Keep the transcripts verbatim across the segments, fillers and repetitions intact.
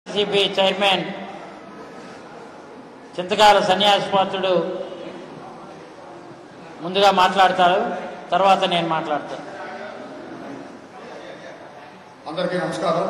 CB chairman Chintakala సన్యాసిపాత్రుడు ముందుగా మాట్లాడతారు, తర్వాత నేను మాట్లాడతాను. అందరికీ నమస్కారం.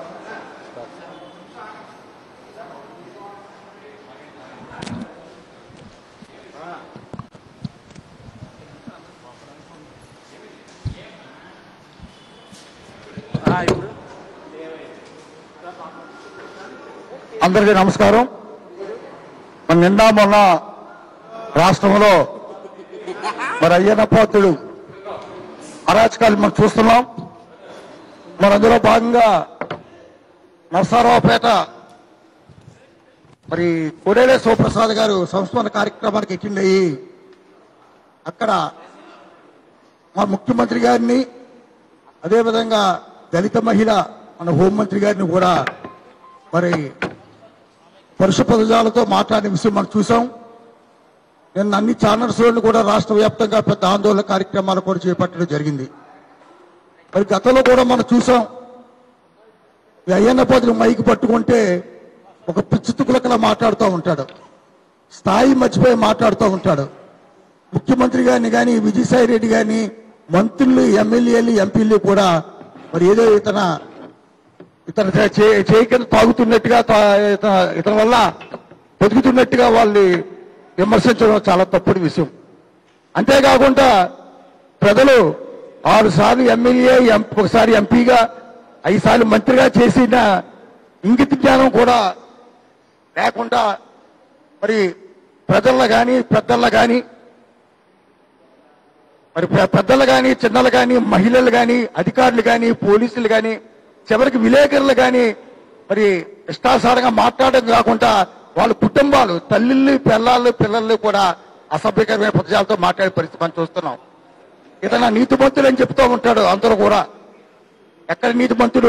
అందరికీ నమస్కారం. మన నిండా మొన్న రాష్ట్రంలో మరి అయ్యన్న పాత్రుడు అరాచకాలు మనం చూస్తున్నాం. మరి అందులో భాగంగా నరసరావుపేట మరి కోడేలే శివప్రసాద్ గారు సంస్మరణ కార్యక్రమానికి అటెండ్ అయ్యి అక్కడ మా ముఖ్యమంత్రి గారిని, అదేవిధంగా దళిత మహిళ మన హోంమంత్రి గారిని కూడా మరి పరుష పదజాలతో మాట్లాడిన విషయం మనం చూసాం. నిన్న అన్ని ఛానల్స్ లో కూడా రాష్ట్ర వ్యాప్తంగా పెద్ద ఆందోళన కార్యక్రమాలు కూడా చేపట్టడం జరిగింది. మరి గతంలో కూడా మనం చూసాం, ఈ అయ్యన్న పాత్రుడు మైకి పట్టుకుంటే ఒక పిచ్చితుకులకలా మాట్లాడుతూ ఉంటాడు, స్థాయి మర్చిపోయి మాట్లాడుతూ ఉంటాడు. ముఖ్యమంత్రి గారిని కానీ, విజయసాయి రెడ్డి గారిని, మంత్రులు, ఎమ్మెల్యేలు, ఎంపీలు కూడా మరి ఏదో ఇతన ఇతను చేయక తాగుతున్నట్టుగా, ఇతని వల్ల బతుకుతున్నట్టుగా వాళ్ళని విమర్శించడం చాలా తప్పుడు విషయం. అంతేకాకుండా ప్రజలు ఆరు సార్లు ఎమ్మెల్యే, ఒకసారి ఎంపీగా, ఐదు సార్లు మంత్రిగా చేసిన ఇంగిత జ్ఞానం కూడా లేకుండా మరి ప్రజల్లో కానీ, పెద్దల్లో కానీ, మరి పెద్దలు కానీ, చిన్నలు కానీ, మహిళలు కానీ, అధికారులు కానీ, పోలీసులు కానీ, చివరికి విలేకరులు కానీ మరి ఇష్టాసారంగా మాట్లాడడం కాకుండా వాళ్ళ కుటుంబాలు, తల్లిళ్ళు, పిల్లలు పిల్లలు కూడా అసభ్యకరమైన పదజాలతో మాట్లాడే పరిస్థితి మనం చూస్తున్నాం. ఇతను నీతిమంతుడు అని చెప్తూ ఉంటాడు అందరూ కూడా. ఎక్కడ నీతిమంతుడు?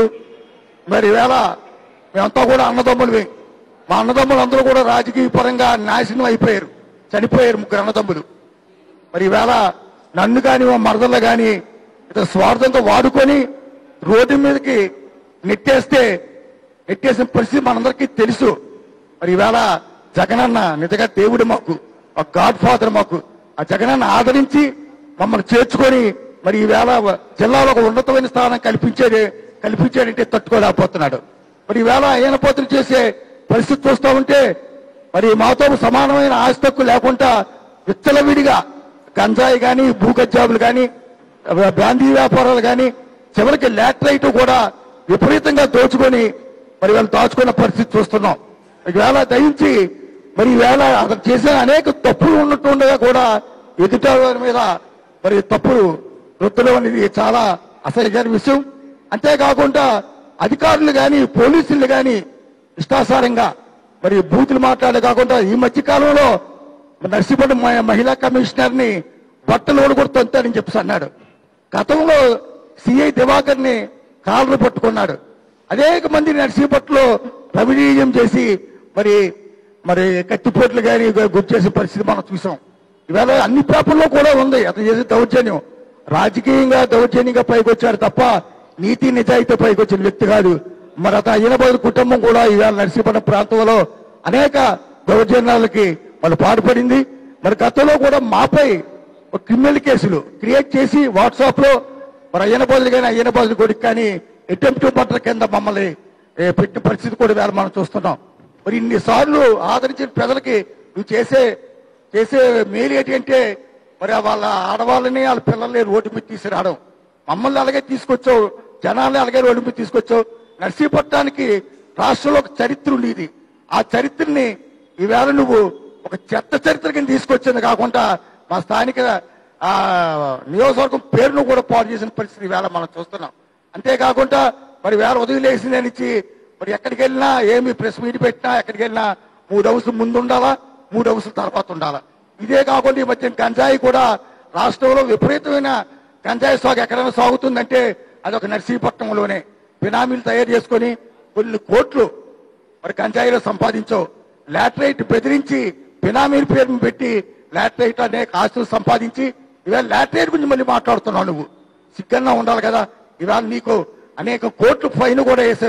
మరి ఈవేళ మేమంతా కూడా అన్నదమ్ములమే. మా అన్నదమ్ములు అందరూ కూడా రాజకీయ పరంగా నాశనం అయిపోయారు, చనిపోయారు ముగ్గురు అన్నదమ్ములు. మరి ఈవేళ నన్ను కానీ, మా మరదలు కానీ ఇతను స్వార్థంగా వాడుకొని రోడ్డు మీదకి నెట్టేస్తే నెట్టేసిన పరిస్థితి మనందరికీ తెలుసు. మరి ఈవేళ జగనన్న నిజంగా దేవుడు మాకు, ఒక గాడ్ ఫాదర్ మాకు. ఆ జగనన్న ఆదరించి మమ్మల్ని చేర్చుకొని మరి ఈవేళ జిల్లాలో ఒక ఉన్నతమైన స్థానం కల్పించేది కల్పించాడంటే తట్టుకోలేకపోతున్నాడు. మరి ఈవేళ అయ్యన్న పాత్రుడు చేసే పరిస్థితి చూస్తూ ఉంటే మరి మాతో సమానమైన ఆస్తి హక్కు లేకుండా విచ్చలవిడిగా గంజాయి కానీ, భూగజ్జాబులు కానీ, బ్రాందీ వ్యాపారాలు కానీ, చివరికి లాటరైట్ కూడా విపరీతంగా దోచుకొని మరి వాళ్ళు దాచుకున్న పరిస్థితి చూస్తున్నాం. ఈవేళ దయించి మరి ఈవేళ అతను చేసిన అనేక తప్పులు ఉన్నట్టుండగా కూడా ఎదుట మీద మరి తప్పులు వృత్తులు అనేది చాలా అసహ్యకరమైన విషయం. అంతేకాకుండా అధికారులు కానీ, పోలీసులు కానీ ఇష్టాసారంగా మరి బూతులు మాట్లాడే కాకుండా ఈ మధ్య కాలంలో నర్సీపట్నం మహిళా కమిషనర్ ని బట్టలు కూడా తొంతాడని చెప్పేసి అన్నాడు. గతంలో సిఐ దివాకర్ ని కాళ్ళు పట్టుకున్నాడు. అనేక మంది నర్సీపట్నంలో రవినీయం చేసి మరి మరి కత్తిపోట్లు కానీ గుర్తు చేసే పరిస్థితి మనం చూసాం. ఇవాళ అన్ని పేపర్లో కూడా ఉంది అతను చేసే దౌర్జన్యం. రాజకీయంగా దౌర్జన్యంగా పైకి వచ్చాడు తప్ప నీతి నిజాయితీ పైకి వచ్చిన వ్యక్తి కాదు. మరి అతను అయ్యనబాబు కుటుంబం కూడా ఇవాళ నర్సీపట్నం ప్రాంతంలో అనేక దౌర్జన్యాలకి వాళ్ళు పాటుపడింది. మరి గతంలో కూడా మాపై క్రిమినల్ కేసులు క్రియేట్ చేసి వాట్సాప్ లో మరి అయ్యనబాబులు కానీ, అయ్యనబాబుల కొడుకు కానీ అటెంప్ట్ మర్డర్ కింద మమ్మల్ని పెట్టిన పరిస్థితి కూడా వేళ మనం చూస్తున్నాం. మరి ఇన్నిసార్లు ఆదరించిన ప్రజలకి నువ్వు చేసే చేసే మేలు ఏంటి అంటే మరి వాళ్ళ ఆడవాళ్ళని, వాళ్ళ పిల్లల్ని రోడ్డు మీద తీసుకురావడం. మమ్మల్ని అలాగే తీసుకొచ్చావు, జనాల్ని అలాగే రోడ్డు మీద తీసుకొచ్చావు. నర్సీపట్నానికి రాష్ట్రంలో ఒక చరిత్ర ఉండేది. ఆ చరిత్రని ఈవేళ నువ్వు ఒక చెత్త చరిత్ర కింద తీసుకొచ్చింది కాకుండా మా స్థానిక ఆ నియోజకవర్గం పేరును కూడా పాడు చేసిన పరిస్థితి వేళ మనం చూస్తున్నాం. అంతేకాకుండా మరి వేళ ఉదయం లేచిందని ఇచ్చి మరి ఎక్కడికి వెళ్ళినా, ఏమి ప్రెస్ మీట్ పెట్టినా, ఎక్కడికి వెళ్ళినా మూడు హౌసులు ముందు ఉండాలా, మూడు హౌసులు తర్వాత ఉండాలా. ఇదే కాకుండా ఈ మధ్య గంజాయి కూడా రాష్ట్రంలో విపరీతమైన గంజాయి సాగు ఎక్కడైనా సాగుతుందంటే అదొక నర్సీపట్నంలోనే. బినామీలు తయారు చేసుకొని కొన్ని కోట్లు మరి గంజాయిలో సంపాదించావు. లాటరైట్ బెదిరించి బినామీల పేరును పెట్టి లాటరైట్ అనేక ఆస్తులు సంపాదించి ఇవాళ లాటరైట్ గురించి మళ్ళీ మాట్లాడుతున్నావు. నువ్వు సిగ్గన్నా ఉండాలి కదా. ఇవాళ నీకు అనేక కోట్లు ఫైన్ కూడా వేశారు.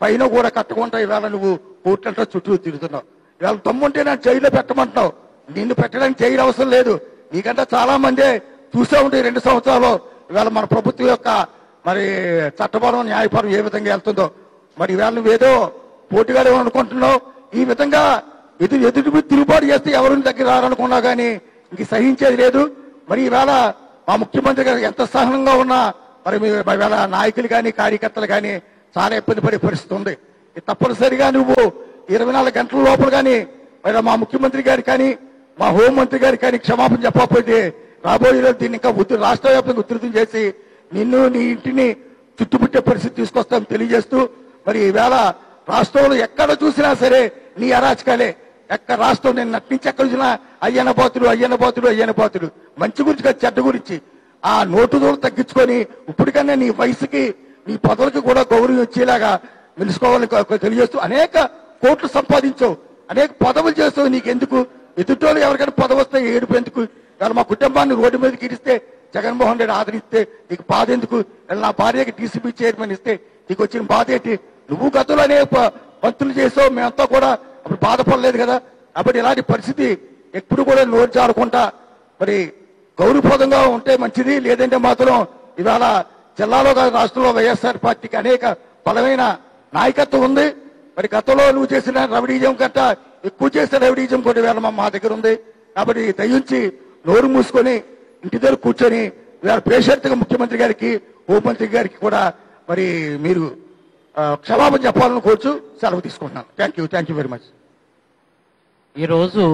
పైన కూడా కట్టకుండా ఇవాళ నువ్వు కోర్టులంతా చుట్టూ తిరుగుతున్నావు. ఇవాళ తమ్ముంటే నేను జైల్లో పెట్టమంటున్నావు. నిన్ను పెట్టడానికి జైలు అవసరం లేదు. నీకంటే చాలా మంది చూసే ఉంటే రెండు సంవత్సరాలు ఇవాళ మన ప్రభుత్వం యొక్క మరి చట్టపరం న్యాయపరం ఏ విధంగా వెళ్తుందో. మరి ఇవాళ నువ్వేదో పోటీగా అనుకుంటున్నావు. ఈ విధంగా ఎదురు ఎదురు తిరుగుబాటు చేస్తే ఎవరిని దగ్గర రారనుకున్నా కానీ ఇంక సహించేది లేదు. మరి ఈవేళ మా ముఖ్యమంత్రి గారు ఎంత సహనంగా ఉన్నా మరి ఈవేళ నాయకులు కానీ కార్యకర్తలు కానీ చాలా ఇబ్బంది పడే పరిస్థితి ఉంది. తప్పనిసరిగా నువ్వు ఇరవై నాలుగు గంటల లోపల కానీ మరి మా ముఖ్యమంత్రి గారికి కానీ మా హోంమంత్రి గారికి కానీ క్షమాపణ చెప్పకపోతే రాబోయే రోజు దీన్ని ఇంకా ఉత్తు రాష్ట్ర వ్యాప్తంగా ఉధృతం చేసి నిన్ను నీ ఇంటిని చుట్టుముట్టే పరిస్థితి తీసుకొస్తామని తెలియజేస్తూ మరి ఈవేళ రాష్ట్రంలో ఎక్కడ చూసినా సరే నీ అరాచకాలే. ఎక్కడ రాష్ట్రం నేను నటించి ఎక్కడ చూసినా అయ్యన పోతుడు అయ్యన పోతుడు అయ్యన పోతుడు మంచి గురించి కాదు చెడ్డ గురించి. ఆ నోటు దూరం తగ్గించుకొని ఇప్పటికన్నా నీ వయసుకి నీ పదవులకి కూడా గౌరవం ఇచ్చేలాగా తెలుసుకోవాలని తెలియజేస్తూ అనేక కోట్లు సంపాదించావు, అనేక పదవులు చేస్తావు. నీకెందుకు ఎదుటోళ్ళు ఎవరికైనా పదవి వస్తే ఏడుపు ఎందుకు? ఇవాళ మా కుటుంబాన్ని రోడ్డు మీదకి ఇస్తే జగన్మోహన్ రెడ్డి ఆదరిస్తే నీకు బాధ ఎందుకు? నా భార్యకి డీసీపీ చైర్మన్ ఇస్తే నీకు వచ్చిన బాధ ఏంటి? నువ్వు గతంలో అనేక పంతులు చేసావు, మేమంతా కూడా అప్పుడు బాధపడలేదు కదా. కాబట్టి ఇలాంటి పరిస్థితి ఎప్పుడు కూడా నోరు జారకుండా మరి గౌరవప్రదంగా ఉంటే మంచిది. లేదంటే మాత్రం ఇవాళ జిల్లాలో కాదు రాష్ట్రంలో వైఎస్ఆర్ పార్టీకి అనేక బలమైన నాయకత్వం ఉంది. మరి గతంలో నువ్వు చేసిన రవిడీజం కట్ట ఎక్కువ చేసిన రవిడీజం కూడా ఇవాళ మా దగ్గర ఉంది. కాబట్టి దయించి నోరు మూసుకొని ఇంటి దగ్గర కూర్చొని ఇవాళ పేషెంట్గా ముఖ్యమంత్రి గారికి హోంమంత్రి గారికి కూడా మరి మీరు క్షమాపణ చెప్పాలని కోరుచు సెలవు తీసుకుంటున్నాను. Thank you thank you very much. ఈరోజు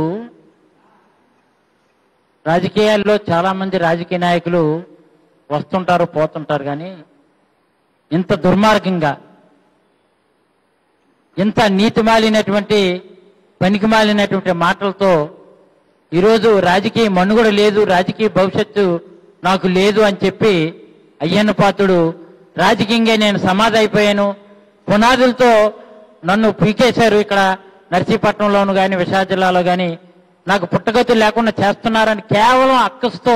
రాజకీయాల్లో చాలా మంది రాజకీయ నాయకులు వస్తుంటారు పోతుంటారు, కానీ ఇంత దుర్మార్గంగా ఇంత నీతి మాలినటువంటి పనికి మాలినటువంటి మాటలతో ఈరోజు రాజకీయ మనుగడ లేదు, రాజకీయ భవిష్యత్తు నాకు లేదు అని చెప్పి అయ్యన్న పాత్రుడు రాజకీయంగా నేను సమాధి అయిపోయాను, పునాదులతో నన్ను పీకేశారు, ఇక్కడ నర్సీపట్నంలోను కానీ విశాఖ జిల్లాలో కానీ నాకు పుట్టగతులు లేకుండా చేస్తున్నారని కేవలం అక్కస్తో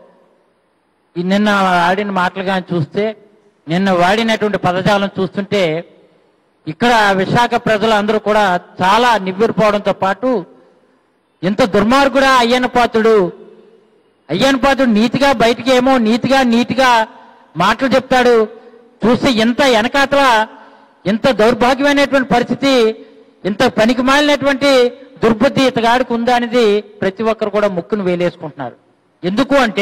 నిన్న ఆడిన మాటలు కానీ చూస్తే, నిన్న వాడినటువంటి పదజాలం చూస్తుంటే ఇక్కడ విశాఖ ప్రజలు అందరూ కూడా చాలా నివ్వెరపోవడంతో పాటు ఎంత దుర్మార్గుడా అయ్యన్న పాత్రుడు, అయ్యన్న పాత్రుడు నీతిగా బయటికి ఏమో నీతిగా నీతిగా మాటలు చెప్తాడు, చూస్తే ఎంత వెనకాతల ఎంత దౌర్భాగ్యమైనటువంటి పరిస్థితి, ఇంత పనికి మాలినటువంటి దుర్బుద్ధి ఇతగాడికి ఉందా అనేది ప్రతి ఒక్కరు కూడా ముక్కును వేలేసుకుంటున్నారు. ఎందుకు అంటే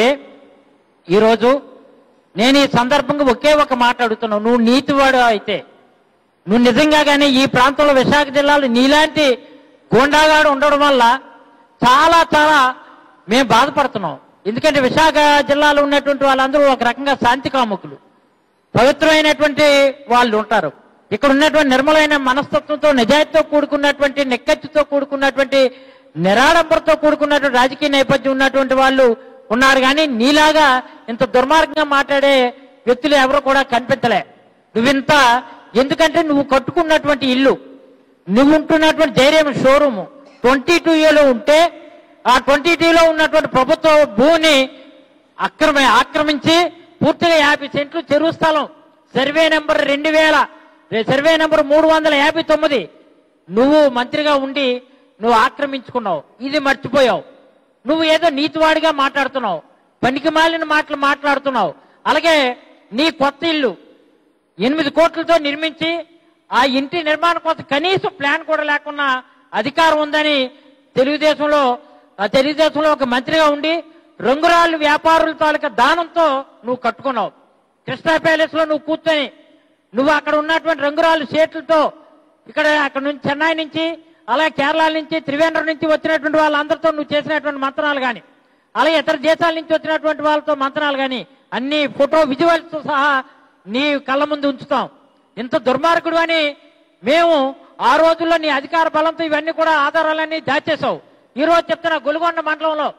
ఈరోజు నేను ఈ సందర్భంగా ఒకే ఒక మాట అడుగుతున్నావు, నువ్వు నీతివాడు అయితే నువ్వు నిజంగా కానీ ఈ ప్రాంతంలో విశాఖ జిల్లాలో నీలాంటి గోండాగాడు ఉండడం వల్ల చాలా చాలా మేము బాధపడుతున్నాం. ఎందుకంటే విశాఖ జిల్లాలో ఉన్నటువంటి వాళ్ళందరూ ఒక రకంగా శాంతి కాముకులు, పవిత్రమైనటువంటి వాళ్ళు ఉంటారు. ఇక్కడ ఉన్నటువంటి నిర్మలమైన మనస్తత్వంతో నిజాయితీతో కూడుకున్నటువంటి నెక్కచ్చితో కూడుకున్నటువంటి నిరాడంబరతో కూడుకున్నటువంటి రాజకీయ నేపథ్యం ఉన్నటువంటి వాళ్ళు ఉన్నారు. కానీ నీలాగా ఇంత దుర్మార్గంగా మాట్లాడే వ్యక్తులు ఎవరు కూడా కనిపించలే. నువ్వింత ఎందుకంటే నువ్వు కట్టుకున్నటువంటి ఇల్లు, నువ్వు ఉంటున్నటువంటి ధైర్యం షోరూము ట్వంటీ టూ ఏలో ఉంటే ఆ ట్వంటీ టూలో ఉన్నటువంటి ప్రభుత్వ భూమిని అక్రమ ఆక్రమించి పూర్తిగా యాభై సెంట్లు చెరువు స్థలం సర్వే నెంబర్ రెండు వేల సర్వే నెంబర్ మూడు వందల యాభై తొమ్మిది నువ్వు మంత్రిగా ఉండి నువ్వు ఆక్రమించుకున్నావు. ఇది మర్చిపోయావు. నువ్వు ఏదో నీతివాడిగా మాట్లాడుతున్నావు, పనికి మాలిన మాటలు మాట్లాడుతున్నావు. అలాగే నీ కొత్త ఇల్లు ఎనిమిది కోట్లతో నిర్మించి ఆ ఇంటి నిర్మాణం కోసం కనీసం ప్లాన్ కూడా లేకుండా అధికారం ఉందని తెలుగుదేశంలో తెలుగుదేశంలో ఒక మంత్రిగా ఉండి రంగురాళ్ళు వ్యాపారుల తాలూకా దానంతో నువ్వు కట్టుకున్నావు. కృష్ణా ప్యాలెస్ లో నువ్వు కూర్చొని నువ్వు అక్కడ ఉన్నటువంటి రంగురాళ్ళు సేట్లతో ఇక్కడ అక్కడ నుంచి చెన్నై నుంచి అలాగే కేరళ నుంచి త్రివేంద్రం నుంచి వచ్చినటువంటి వాళ్ళందరితో నువ్వు చేసినటువంటి మంత్రాలు కానీ అలాగే ఇతర దేశాల నుంచి వచ్చినటువంటి వాళ్ళతో మంత్రాలు కానీ అన్ని ఫోటో విజువల్స్ తో సహా నీ కళ్ళ ముందు ఉంచుతాం. ఇంత దుర్మార్గుడు అని మేము ఆ రోజుల్లో నీ అధికార బలంతో ఇవన్నీ కూడా ఆధారాలన్నీ దాచేసావు. ఈ రోజు చెప్తున్నా గొలుగొండ మండలంలో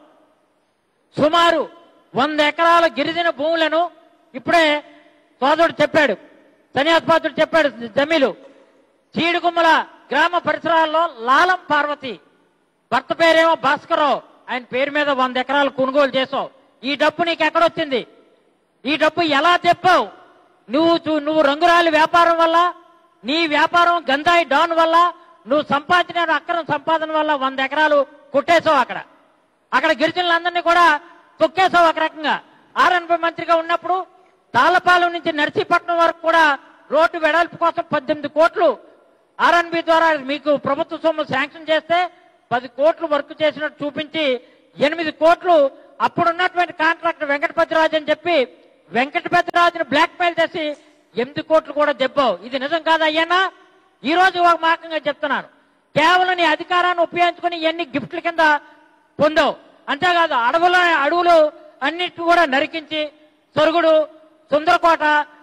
సుమారు వంద ఎకరాల గిరిజన భూములను ఇప్పుడే సోదరుడు చెప్పాడు, సన్యాసపాత్రుడు చెప్పాడు, జమీలు చీడుగుమ్మల గ్రామ పరిసరాల్లో లాలం పార్వతి భర్త పేరేమో భాస్కరరావు, ఆయన పేరు మీద వంద ఎకరాలు కొనుగోలు చేసావు. ఈ డబ్బు నీకు ఎక్కడొచ్చింది? ఈ డబ్బు ఎలా చెప్పావు? నువ్వు నువ్వు రంగురాలి వ్యాపారం వల్ల నీ వ్యాపారం గంజాయి డాన్ వల్ల నువ్వు సంపాదించిన అక్రమ సంపాదన వల్ల వంద ఎకరాలు కొట్టేశావు. అక్కడ అక్కడ గిరిజనులందరినీ కూడా తొక్కేశావు. ఒక రకంగా ఆర్ఎన్బి మంత్రిగా ఉన్నప్పుడు తాళ్లపాలెం నుంచి నర్సీపట్నం వరకు కూడా రోడ్డు వెడల్పు కోసం పద్దెనిమిది కోట్లు ఆర్ఎన్బి ద్వారా మీకు ప్రభుత్వ సొమ్ము శాంక్షన్ చేస్తే పది కోట్లు వర్క్ చేసినట్టు చూపించి ఎనిమిది కోట్లు అప్పుడున్నటువంటి కాంట్రాక్టర్ వెంకటపతిరాజు అని చెప్పి వెంకటపతిరాజుని బ్లాక్ మెయిల్ చేసి ఎనిమిది కోట్లు కూడా దెబ్బావు. ఇది నిజం కాదా అయ్యన్నా? ఈ రోజు ఒక మాకంగా చెప్తున్నాను, కేవలం నీ అధికారాన్ని ఉపయోగించుకుని ఎన్ని గిఫ్ట్ల కింద పొందావు. అంతేకాదు అడవుల అడవులు అన్నిటి కూడా నరికించి సొరుగుడు, సుందరకోట,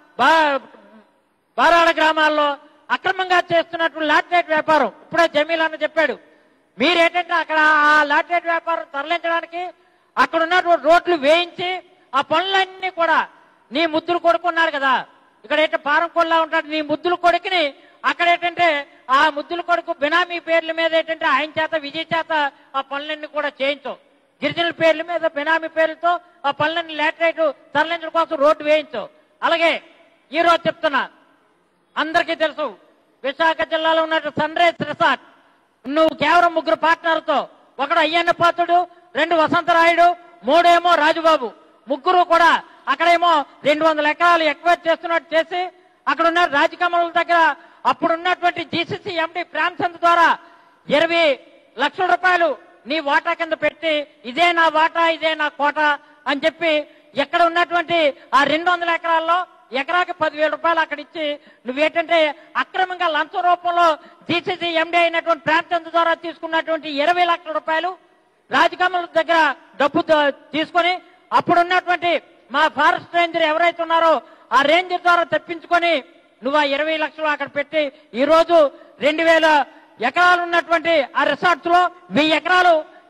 బారాడ గ్రామాల్లో అక్రమంగా చేస్తున్నటువంటి లాటరేట్ వ్యాపారం ఇప్పుడే జమీల్ అన్న చెప్పాడు. మీరేంటంటే అక్కడ ఆ లాటరేట్ వ్యాపారం తరలించడానికి అక్కడ ఉన్నటువంటి రోడ్లు వేయించి ఆ పనులన్నీ కూడా నీ ముద్దులు కొడుకున్నారు కదా, ఇక్కడ ఏంటంటే పారం కొల్లా ఉంటాడు నీ ముద్దులు కొడుకుని అక్కడ ఏంటంటే ఆ ముద్దుల కొడుకు బినామీ పేర్ల మీద ఏంటంటే ఆయన చేత విజయ్ చేత ఆ పనులన్నీ కూడా చేయించవు. గిరిజనుల పేర్ల మీద బినామీ పేర్లతో ఆ పనులన్నీ లాటరైట్ తరలించడం కోసం రోడ్డు వేయించవు. అలాగే ఈ రోజు చెప్తున్నా, అందరికీ తెలుసు విశాఖ జిల్లాలో ఉన్న సన్ రైజ్ రిసార్ట్ నువ్వు కేవలం ముగ్గురు పార్ట్నర్తో, ఒకడు అయ్యన్న పాత్రుడు, రెండు వసంతరాయుడు, మూడేమో రాజుబాబు, ముగ్గురు కూడా అక్కడేమో రెండు వందల ఎకరాలు ఎక్వైర్ చేస్తున్నట్టు చేసి అక్కడ ఉన్న రాజకమల దగ్గర అప్పుడున్నటువంటి జీసీసీ ఎండి ప్రేమచంద్ ద్వారా ఇరవై లక్షల రూపాయలు నీ వాటా కింద పెట్టి ఇదే నా వాటా ఇదే నా కోట అని చెప్పి ఎక్కడ ఉన్నటువంటి ఆ రెండు వందల ఎకరాల్లో ఎకరాకి పదివేల రూపాయలు అక్కడ ఇచ్చి నువ్వేంటంటే అక్రమంగా లంచం రూపంలో జీసీసీ ఎండి అయినటువంటి ప్రేమచంద్ ద్వారా తీసుకున్నటువంటి ఇరవై లక్షల రూపాయలు రాజకమల దగ్గర డబ్బు తీసుకొని అప్పుడున్నటువంటి మా ఫారెస్ట్ రేంజర్ ఎవరైతే ఉన్నారో ఆ రేంజర్ ద్వారా తెప్పించుకొని నువ్వు ఆ ఇరవై లక్షలు అక్కడ పెట్టి ఈ రోజు రెండు వేల ఎకరాలు ఉన్నటువంటి ఆ రిసార్ట్స్ లో వెయ్యి ఎకరాలు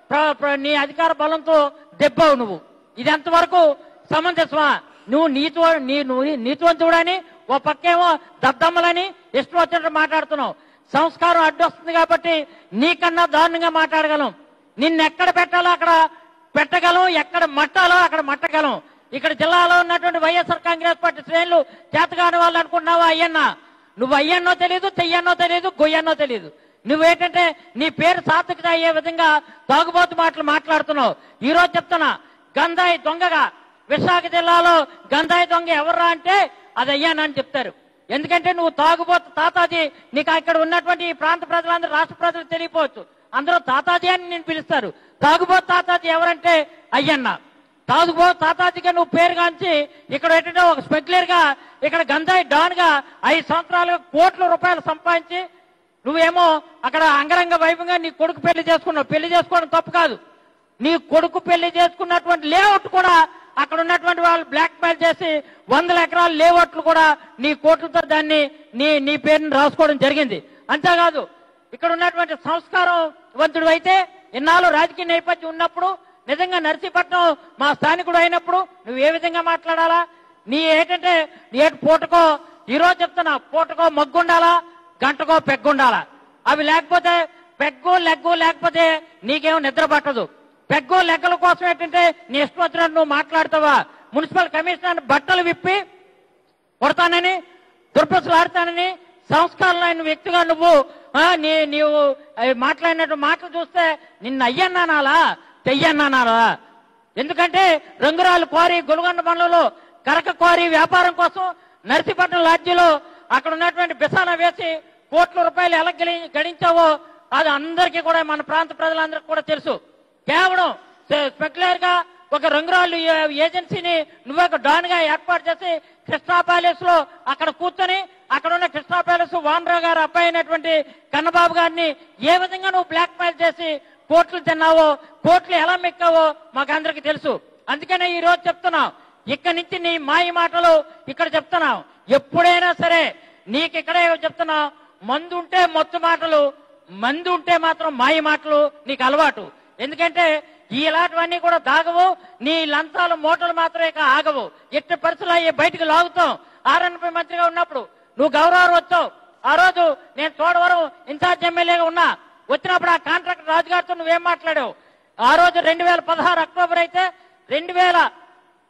నీ అధికార బలంతో దెబ్బావు నువ్వు. ఇది ఎంతవరకు సమంజసమా? నువ్వు నీతి నీ నీతివంతుడని ఓ పక్కేమో దద్దమ్మలని ఇష్టం వచ్చినట్టు మాట్లాడుతున్నావు. సంస్కారం అడ్డొస్తుంది కాబట్టి నీకన్నా దారుణంగా మాట్లాడగలం. నిన్నెక్కడ పెట్టాలో అక్కడ పెట్టగలం, ఎక్కడ మట్టాలో అక్కడ మట్టగలం. ఇక్కడ జిల్లాలో ఉన్నటువంటి వైఎస్ఆర్ కాంగ్రెస్ పార్టీ శ్రేణులు చేతగాని వాళ్ళు అనుకుంటున్నావా అయ్యన్న? నువ్వు అయ్యన్నో తెలియదు, తెయ్యన్నో తెలియదు, గొయ్యన్నో తెలియదు. నువ్వేంటంటే నీ పేరు సార్థకత అయ్యే విధంగా తాగుబోతు మాటలు మాట్లాడుతున్నావు. ఈ రోజు చెప్తున్నా, గంజాయి దొంగగా విశాఖ జిల్లాలో గంజాయి దొంగ ఎవర్రా అంటే అది అయ్యానని అని చెప్తారు. ఎందుకంటే నువ్వు తాగుబోతు తాతాజీ, నీకు ఇక్కడ ఉన్నటువంటి ఈ ప్రాంత ప్రజలందరూ రాష్ట్ర ప్రజలు తెలియపోవచ్చు, అందరూ తాతాజీ అని నేను పిలుస్తారు. తాగుబోతు తాతాజీ ఎవరంటే అయ్యన్న. తాగుబో తాతాజీగా నువ్వు పేరుగాంచి ఇక్కడ ఏంటంటే ఒక స్పెక్యులర్ గా ఇక్కడ గంజాయి డాన్ గా ఐదు సంవత్సరాలుగా కోట్ల రూపాయలు సంపాదించి నువ్వేమో అక్కడ అంగరంగ వైభవంగా నీ కొడుకు పెళ్లి చేసుకున్నావు. పెళ్లి చేసుకోవడం తప్పు కాదు. నీ కొడుకు పెళ్లి చేసుకున్నటువంటి లేఅవుట్ కూడా అక్కడ ఉన్నటువంటి వాళ్ళు బ్లాక్ మెయిల్ చేసి వందల ఎకరాల లేఅవుట్లు కూడా నీ కోట్లతో దాన్ని నీ నీ పేరుని రాసుకోవడం జరిగింది. అంతేకాదు ఇక్కడ ఉన్నటువంటి సంస్కారం వంతుడు అయితే ఇన్నాళ్ళు రాజకీయ నేపథ్యం ఉన్నప్పుడు నిజంగా నర్సీపట్నం మా స్థానికుడు అయినప్పుడు నువ్వు ఏ విధంగా మాట్లాడాలా? నీ ఏంటంటే నీ పూటకో ఈ రోజు చెప్తున్నా, పూటకో మగ్గుండాలా, గంటకో పెగ్గుండాలా. అవి లేకపోతే పెగ్గు లెగ్గు లేకపోతే నీకేమో నిద్ర పట్టదు. పెగ్గు లెగ్గల కోసం ఏంటంటే నీ ఇష్టం వచ్చినట్టు నువ్వు మాట్లాడతావా? మున్సిపల్ కమిషనర్ బట్టలు విప్పి కొడతానని, దుర్పసులు ఆడతానని సంస్కారం అయిన వ్యక్తిగా నువ్వు నీ నీవు మాట్లాడినట్టు మాటలు చూస్తే నిన్ను అయ్యన్నానాలా తెయ్యన్నానాలా? ఎందుకంటే రంగురాలు క్వారీ గొలుగొండ మండలంలో కరక క్వారీ వ్యాపారం కోసం నర్సీపట్నం లాడ్జీలో అక్కడ ఉన్నటువంటి బిసాన వేసి కోట్ల రూపాయలు ఎలా గడించావో అది అందరికీ కూడా మన ప్రాంత ప్రజలందరికీ కూడా తెలుసు. కేవలం స్పెక్యులర్ గా ఒక రంగురాళ్ళు ఏజెన్సీని నువ్వు ఒక డాన్ గా ఏర్పాటు చేసి కృష్ణా ప్యాలెస్ లో అక్కడ కూర్చొని అక్కడ ఉన్న కృష్ణా ప్యాలెస్ వానరావు గారు అబ్బాయి అయినటువంటి కన్నబాబు గారిని ఏ విధంగా నువ్వు బ్లాక్ మెయిల్ చేసి కోట్లు తిన్నావో, కోట్లు ఎలా మెక్కావో మాకు అందరికి తెలుసు. అందుకనే ఈ రోజు చెప్తున్నావు, ఇక్కడి నుంచి నీ మాయ మాటలు ఇక్కడ చెప్తున్నావు. ఎప్పుడైనా సరే నీకు ఇక్కడే చెప్తున్నావు, మందు ఉంటే మొత్తు మాటలు, మందు ఉంటే మాత్రం మాయ మాటలు నీకు అలవాటు. ఎందుకంటే ఇలాంటివన్నీ కూడా దాగవు. నీ లంచాలు మూటలు మాత్రమే ఆగవు. ఎట్టి పరిస్థితులు అయ్యి బయటకు లాగుతాం. ఆర్ఎన్పి మంత్రిగా ఉన్నప్పుడు నువ్వు గౌరవం వచ్చావు. ఆ రోజు నేను చోడవరం ఇన్ఛార్జ్ ఎమ్మెల్యేగా ఉన్నా. వచ్చినప్పుడు ఆ కాంట్రాక్టర్ రాజుగారితో నువ్వేం మాట్లాడావు? ఆ రోజు రెండు వేల పదహారు అక్టోబర్ అయితే రెండు వేల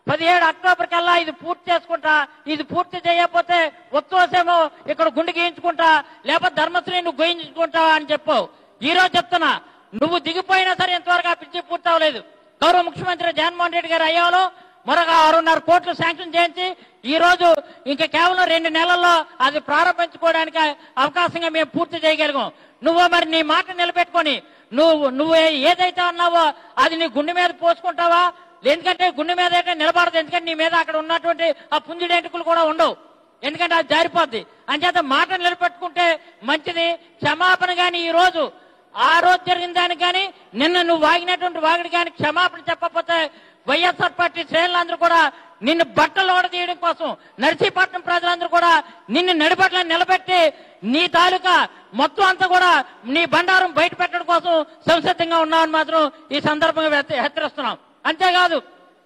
పదిహేడు అక్టోబర్ కల్లా ఇది పూర్తి చేసుకుంటా, ఇది పూర్తి చేయకపోతే ఉత్సవసేమో ఇక్కడ గుండె గీయించుకుంటా, లేకపోతే ధర్మశ్రీ నువ్వు గోయించుకుంటావా అని చెప్పు. ఈ రోజు చెప్తున్నా, నువ్వు దిగిపోయినా సరే ఇంతవరకు ఆ పిచ్చి పూర్తి అవ్వలేదు. గౌరవ ముఖ్యమంత్రి జగన్మోహన్ రెడ్డి గారు అయ్యాలో మరొక ఆరున్నర కోట్లు శాంక్షన్ చేయించి ఈ రోజు ఇంకా కేవలం రెండు నెలల్లో అది ప్రారంభించుకోవడానికి అవకాశంగా మేము పూర్తి చేయగలిగాం. నువ్వు మరి నీ మాట నిలబెట్టుకొని నువ్వు నువ్వు ఏదైతే అన్నావో అది నీ గుండె మీద పోసుకుంటావా? ఎందుకంటే గుండె మీద అయితే నిలబడదు. ఎందుకంటే నీ మీద అక్కడ ఉన్నటువంటి ఆ పుంజుడు ఎంటుకలు కూడా ఉండవు, ఎందుకంటే అది జారిపోద్ది. అంచేత మాట నిలబెట్టుకుంటే మంచిది. క్షమాపణ గాని ఈ రోజు ఆ రోజు జరిగిన దానికి కానీ నిన్న నువ్వు వాగినటువంటి వాగిడి కానీ క్షమాపణ చెప్పకపోతే వైఎస్ఆర్ పార్టీ శ్రేణులందరూ కూడా నిన్ను బట్టలు ఓడదీయడం కోసం, నర్సీపట్నం ప్రజలందరూ కూడా నిన్ను నడిబట్టలను నిలబెట్టి నీ తాలూకా మొత్తం అంతా కూడా నీ బండారం బయట పెట్టడం కోసం సంసిద్ధంగా ఉన్నామని మాత్రం ఈ సందర్భంగా హెచ్చరిస్తున్నాం. అంతేకాదు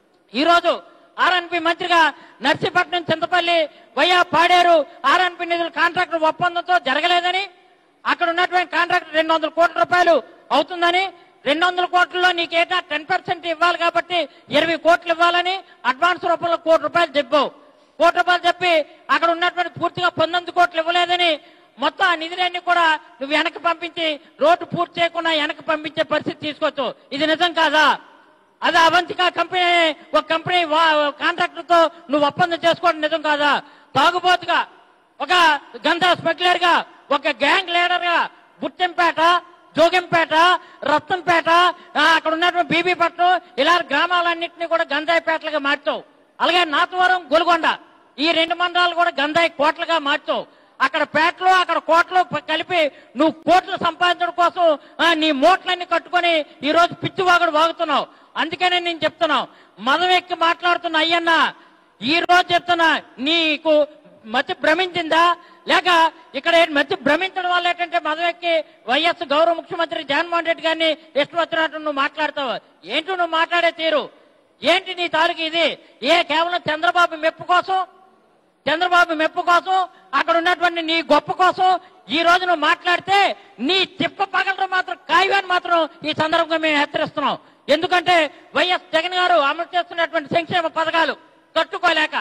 ఈ రోజు ఆర్ఎన్పి మంత్రిగా నర్సీపట్నం, చింతపల్లి, వయ్యా పాడేరు ఆర్ఎన్పి నిధుల కాంట్రాక్టర్ ఒప్పందంతో జరగలేదని, అక్కడ ఉన్నటువంటి కాంట్రాక్టర్ రెండు వందల కోట్ల రూపాయలు అవుతుందని, రెండు వందల కోట్లలో నీకేటా టెన్ పర్సెంట్ ఇవ్వాలి కాబట్టి ఇరవై కోట్లు ఇవ్వాలని అడ్వాన్స్ రూపంలో కోటి రూపాయలు చెప్పావు. కోటి రూపాయలు చెప్పి అక్కడ ఉన్నటువంటి పూర్తిగా పంతొమ్మిది కోట్లు ఇవ్వలేదని మొత్తం ఆ నిధులన్నీ కూడా నువ్వు వెనక్కి పంపించి రోడ్డు పూర్తి చేయకుండా వెనక్కి పంపించే పరిస్థితి తీసుకోవచ్చు. ఇది నిజం కాదా? అది అవంతిక కంపెనీ ఒక కంపెనీ కాంట్రాక్టర్ తో నువ్వు ఒప్పందం చేసుకోవడం నిజం కాదా? తాగుబోతుగా, ఒక గంధా స్మగ్లర్ గా, ఒక గ్యాంగ్ లీడర్ గా బుట్టెంపేట, జోగంపేట, రత్నంపేట, అక్కడ ఉన్నటువంటి బీబీపట్నం ఇలా గ్రామాలన్నింటినీ కూడా గంజాయి పేటలుగా మార్చావు. అలాగే నాతవరం, గొలుగొండ ఈ రెండు మండలాలు కూడా గంజాయి కోట్లుగా మార్చావు. అక్కడ పేటలు అక్కడ కోట్లు కలిపి నువ్వు కోట్లు సంపాదించడం కోసం నీ మూటలన్నీ కట్టుకొని ఈ రోజు పిచ్చివాగుడు వాగుతున్నావు. అందుకనే నేను చెప్తున్నావు, మదం ఎక్కి మాట్లాడుతున్న అయ్యన్న ఈ రోజు చెప్తున్నా, నీకు మతి భ్రమించిందా లేక ఇక్కడ మతి భ్రమించడం వల్ల ఏంటంటే మదం ఎక్కి వైఎస్ గౌరవ ముఖ్యమంత్రి జగన్మోహన్ రెడ్డి గారిని ఇష్టం వచ్చినట్టు నువ్వు మాట్లాడతావు. ఏంటి నువ్వు మాట్లాడే తీరు ఏంటి? నీ తాలూకు ఇది ఏ కేవలం చంద్రబాబు మెప్పు కోసం, చంద్రబాబు మెప్పు కోసం, అక్కడ ఉన్నటువంటి నీ గొప్ప కోసం ఈ రోజు నువ్వు మాట్లాడితే నీ తిప్ప పగలడం మాత్రం ఖాయమని మాత్రం ఈ సందర్భంగా మేము హెచ్చరిస్తున్నాం. ఎందుకంటే వైఎస్ జగన్ గారు అమలు చేస్తున్నటువంటి సంక్షేమ పథకాలు తట్టుకోలేక,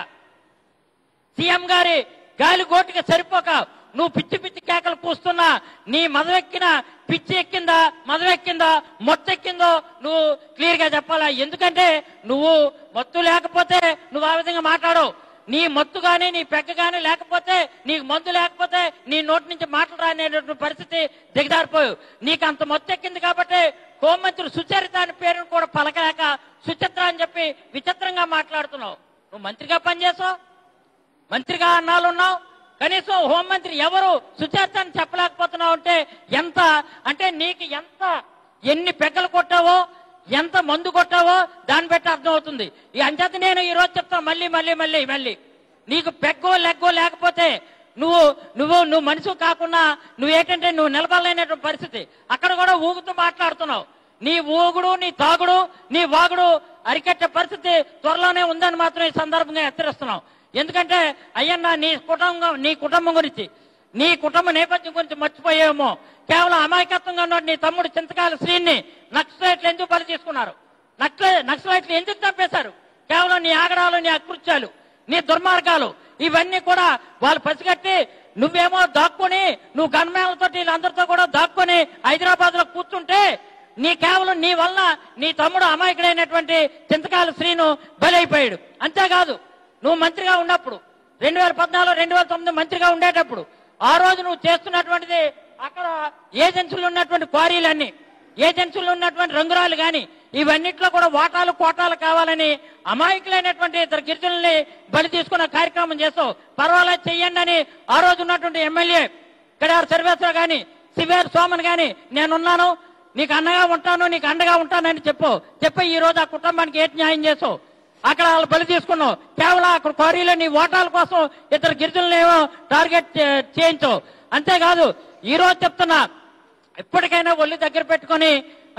సీఎం గారి గాలి గోటికి సరిపోక నువ్వు పిచ్చి పిచ్చి కేకలు కూస్తున్నా, నీ మదవెక్కిన పిచ్చి ఎక్కిందా, మదవెక్కిందా, మత్తు ఎక్కిందో నువ్వు క్లియర్ గా చెప్పాలా. ఎందుకంటే నువ్వు మత్తు లేకపోతే నువ్వు ఆ విధంగా మాట్లాడవు. నీ మత్తు గాని నీ పెక్క గాని లేకపోతే, నీకు మందు లేకపోతే నీ నోటి నుంచి మాటలు రానేటువంటి పరిస్థితి దిగదారిపోయావు. నీకు అంత మత్తు ఎక్కింది కాబట్టి హోంమంత్రి సుచరిత అని పేరును కూడా పలకలేక సుచిత్ర అని చెప్పి విచిత్రంగా మాట్లాడుతున్నావు. నువ్వు మంత్రిగా పనిచేసావు, మంత్రిగా అన్నాళ్ళు ఉన్నావు, కనీసం హోంమంత్రి ఎవరు సుచరిత అని చెప్పలేకపోతున్నావు అంటే ఎంత అంటే నీకు ఎంత ఎన్ని పెగ్గలు కొట్టావో, ఎంత మందు కొట్టావో దాన్ని బట్టి అర్థం అవుతుంది. ఈ అంచేత నేను ఈ రోజు చెప్తాను మళ్ళీ మళ్ళీ మళ్ళీ మళ్ళీ నీకు పెగ్గో లెగ్గో లేకపోతే నువ్వు నువ్వు నువ్వు మనిషి కాకుండా నువ్వేంటంటే నువ్వు నిలబడలేనటువంటి పరిస్థితి. అక్కడ కూడా ఊగుతూ మాట్లాడుతున్నావు. నీ ఊగుడు, నీ తాగుడు, నీ వాగుడు అరికట్టే పరిస్థితి త్వరలోనే ఉందని మాత్రం ఈ సందర్భంగా హెచ్చరిస్తున్నావు. ఎందుకంటే అయ్యన్న నీ కుటుంబం నీ కుటుంబం గురించి, నీ కుటుంబ నేపథ్యం గురించి మర్చిపోయేమో. కేవలం అమాయకత్వంగా ఉన్న నీ తమ్ముడు చింతకాయల శ్రీని నక్సలైట్లు ఎందుకు బలి తీసుకున్నారు? నక్సలై నక్సలైట్లు ఎందుకు చంపేశారు? కేవలం నీ ఆగడాలు, నీ అకృత్యాలు, నీ దుర్మార్గాలు ఇవన్నీ కూడా వాళ్ళు పసిగట్టి నువ్వేమో దాక్కుని నువ్వు గన్మేలతో వీళ్ళందరితో కూడా దాక్కుని హైదరాబాద్ లో కూర్చుంటే నీ కేవలం నీ వల్ల నీ తమ్ముడు అమాయకుడైనటువంటి చింతకాయల శ్రీను బలైపోయాడు. అంతేకాదు నువ్వు మంత్రిగా ఉన్నప్పుడు రెండు వేల పద్నాలుగు రెండు వేల తొమ్మిది మంత్రిగా ఉండేటప్పుడు ఆ రోజు నువ్వు చేస్తున్నటువంటిది అక్కడ ఏజెన్సీలు ఉన్నటువంటి క్వారీలన్నీ, ఏజెన్సీలు ఉన్నటువంటి రంగురాలు కానీ ఇవన్నిట్లో కూడా వాటాలు కోటాలు కావాలని అమాయకులైనటువంటి ఇద్దరు గిరిజనుల్ని బలి తీసుకున్న కార్యక్రమం చేస్తావు. పర్వాలేదు చెయ్యండి అని ఆ రోజు ఉన్నటువంటి ఎమ్మెల్యే కడారు సర్వేశ్వర గాని, సివేర్ సోమన్ గాని నేనున్నాను, నీకు అన్నగా ఉంటాను, నీకు అండగా ఉంటానని చెప్పు చెప్పి ఈ రోజు ఆ కుటుంబానికి ఏంటి న్యాయం చేసావు? అక్కడ వాళ్ళు బలి తీసుకున్నావు. కేవలం అక్కడ క్వారీలో నీ ఓటాల కోసం ఇద్దరు గిరిజనులేమో టార్గెట్ చేయించావు. అంతేకాదు ఈ రోజు చెప్తున్నా, ఇప్పటికైనా ఒళ్ళు దగ్గర పెట్టుకుని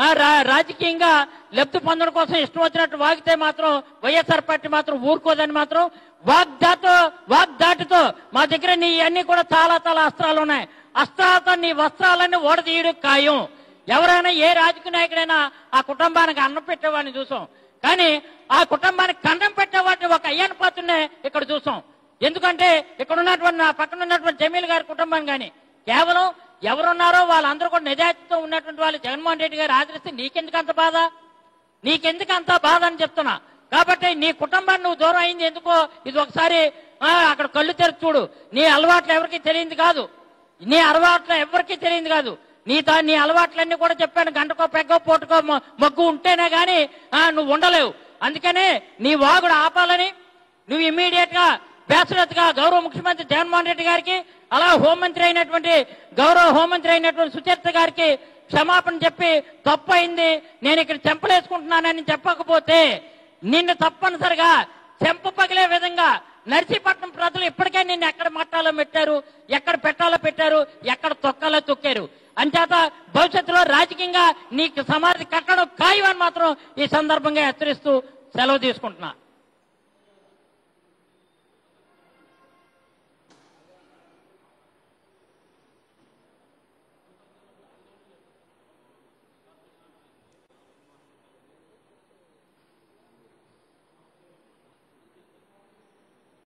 రాజకీయంగా లబ్ధి పొందడం కోసం ఇష్టం వచ్చినట్టు వాగితే మాత్రం వైఎస్ఆర్ పార్టీ మాత్రం ఊరుకోదని మాత్రం వాగ్దాతో వాగ్దాటితో మా దగ్గర నీ అన్ని కూడా చాలా చాలా అస్త్రాలు ఉన్నాయి. అస్త్రాలతో నీ వస్త్రాలన్నీ ఓడదీయడం ఖాయం. ఎవరైనా ఏ రాజకీయ నాయకుడైనా ఆ కుటుంబానికి అన్నం పెట్టేవాడిని చూసాం. కానీ ఆ కుటుంబానికి కన్నం పెట్టేవాడిని ఒక అయ్యన్న పాత్రనే ఇక్కడ చూసాం. ఎందుకంటే ఇక్కడ ఉన్నటువంటి నా పక్కన ఉన్నటువంటి జమీల్ గారి కుటుంబం కానీ కేవలం ఎవరున్నారో వాళ్ళందరూ కూడా నిజాయితీతో ఉన్నటువంటి వాళ్ళు జగన్మోహన్ రెడ్డి గారు ఆదరిస్తే నీకెందుకు అంత బాధ, నీకెందుకు అంత బాధ అని చెప్తున్నా. కాబట్టి నీ కుటుంబాన్ని నువ్వు దూరం అయింది ఎందుకో ఇది ఒకసారి అక్కడ కళ్ళు తెరిచి చూడు. నీ అలవాట్లు ఎవరికి తెలియదు కాదు, నీ అలవాట్లు ఎవరికి తెలియదు కాదు. నీ తా నీ అలవాట్లన్నీ కూడా చెప్పాను. గంటకో పెగ్గో పోటుకో మగ్గు ఉంటేనే గాని నువ్వు ఉండలేవు. అందుకనే నీ వాగుడు ఆపాలని నువ్వు ఇమ్మీడియట్ గా బేసరత్గా గౌరవ ముఖ్యమంత్రి జగన్మోహన్ రెడ్డి గారికి, అలా హోంమంత్రి అయినటువంటి గౌరవ హోంమంత్రి అయినటువంటి సుచరిత గారికి క్షమాపణ చెప్పి తప్పు అయింది, నేను ఇక్కడ చెంపలేసుకుంటున్నానని చెప్పకపోతే నిన్ను తప్పనిసరిగా చెంప పగిలే విధంగా నర్సీపట్నం ప్రజలు ఇప్పటికే నిన్ను ఎక్కడ మట్టాలో పెట్టారు, ఎక్కడ పెట్టాలో పెట్టారు, ఎక్కడ తొక్కాలో తొక్కారు. అంచేత భవిష్యత్తులో రాజకీయంగా నీకు సమాధి కట్టడం ఖాయం అని మాత్రం ఈ సందర్భంగా హెచ్చరిస్తూ సెలవు తీసుకుంటున్నా.